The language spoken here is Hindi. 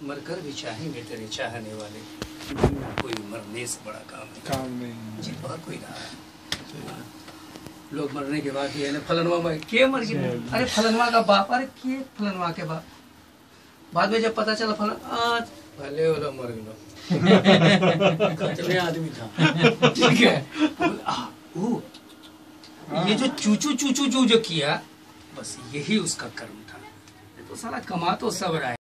मरकर भी चाहेंगे तेरे चाहने वाले, कोई मरने से बड़ा काम नहीं। जी बहुत कोई रहा है, लोग मरने के बाद ये फलनवा में के मर गया, अरे फलनवा का बाप, अरे के फलनवा के बाप, बाद में जब पता चला फलन आज भले वाला मर गया खतरे आदमी था। ठीक है, ये जो चूचू चूचू चू जो किया, बस यही उसका कर्म था। तो साला कमा तो सब रहा है।